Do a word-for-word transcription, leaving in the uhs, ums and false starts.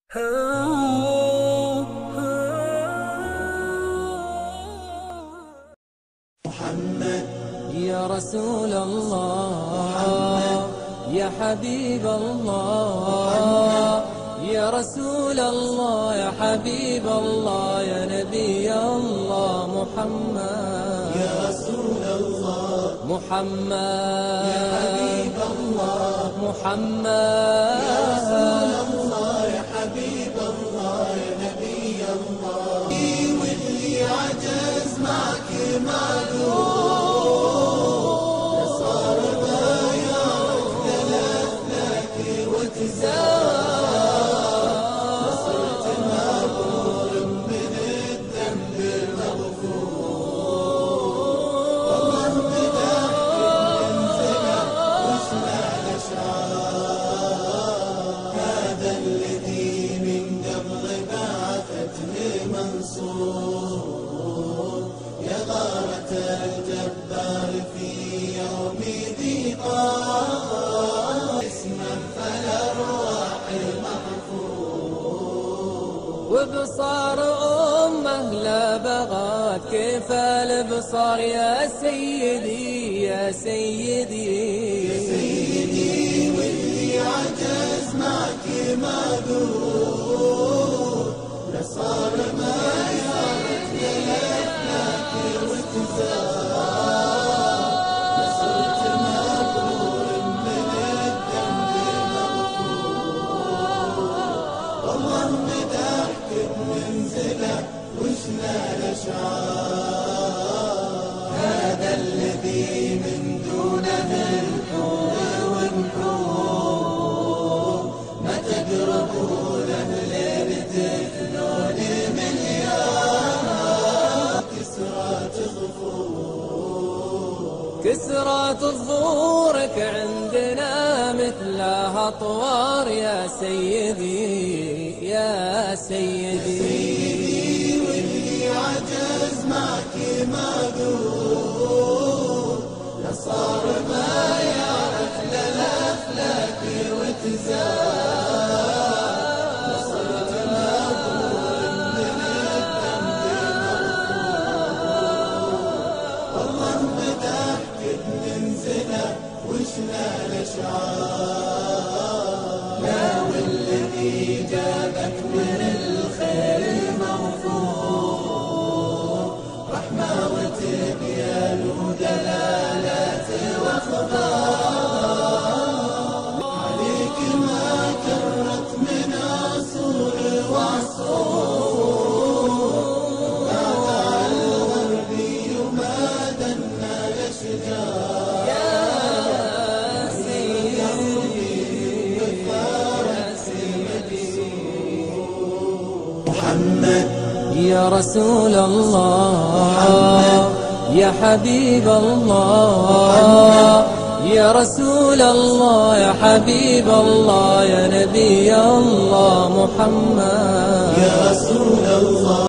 محمد يا رسول الله يا حبيب الله يا رسول الله يا حبيب الله يا نبي الله محمد يا رسول الله محمد يا حبيب الله محمد يا رسول الله يا حبيب الله يا نبي الله واللي عجز معك معذور صار ما يعرف ثلاث لك وتزار صرت مبرور من الذنب المغفور والله مدحك منزله وشنا الاشعار هذا الذي من قبل بعثته منصور يا غارة الجبار في يوم ضيقان اسما فالارواح المحفور وبصار أمه لا بغات كيف البصار يا سيدي يا سيدي يا سيدي واللي عجز معك معذور لصار ما يعرف يلف لك وتزار لصرت مبرور من الذنب مغفور والله مدحك بمنزله وشنا الاشعار هذا الذي من دونه الحور والنحور ما تقربونه لين تفنون مليار كسرى تغفور كسرى ظهورك عندنا مثلها أطوار يا سيدي يا سيدي واللي عجز معك معذور لصار ما يعرف للف لك وتزار لصرت مبرور من الذنب مغفور والله مدحك بمنزله وشنا الاشعار يا والذي جابك من الخير موفور رحمة وتبيان ودلالات واخبار عليك ما كرت من عصور وعصور بعد على الغربي وما دنا الاشجار يا سيدي يا سيدي محمد يا رسول الله يا حبيب الله يا رسول الله يا حبيب الله يا نبي الله محمد يا رسول الله